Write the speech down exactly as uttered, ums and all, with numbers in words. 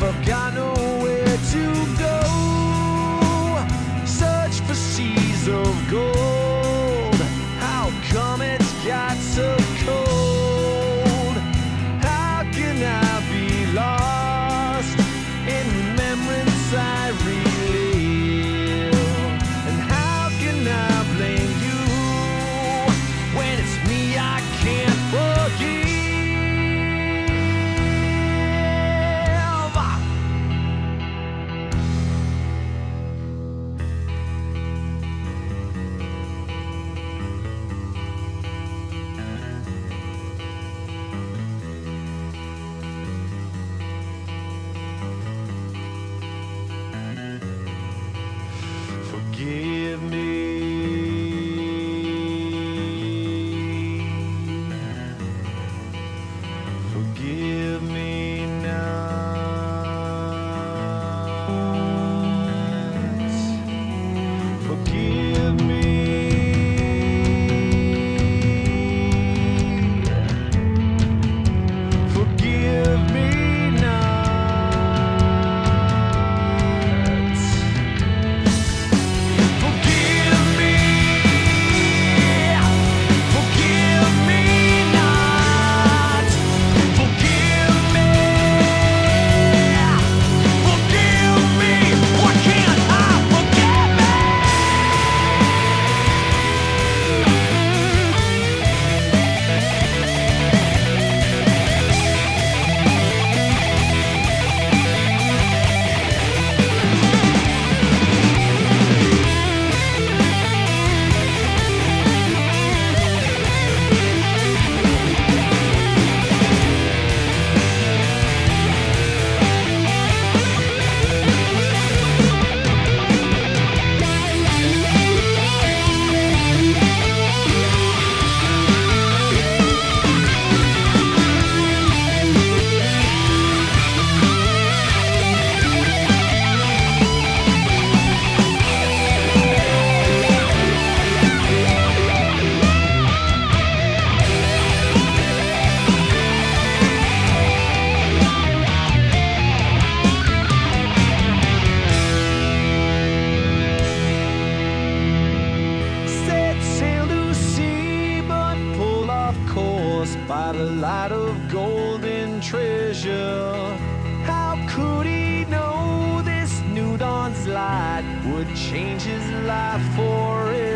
I've got nowhere to go. Search for seas of gold. How come it's got so cold? How can I be lost in remembrance I relive? And how can I blame you when it's me I can't forgive? Forgive me. Forgive me not. Forgive me. Forgive me not. Forgive me. Forgive me not. Forgive me. Forgive me. Why can't I forgive me? Set sail to sea, but pulled off course by the light of golden treasure. How could he know this new dawn's light would change his life forever?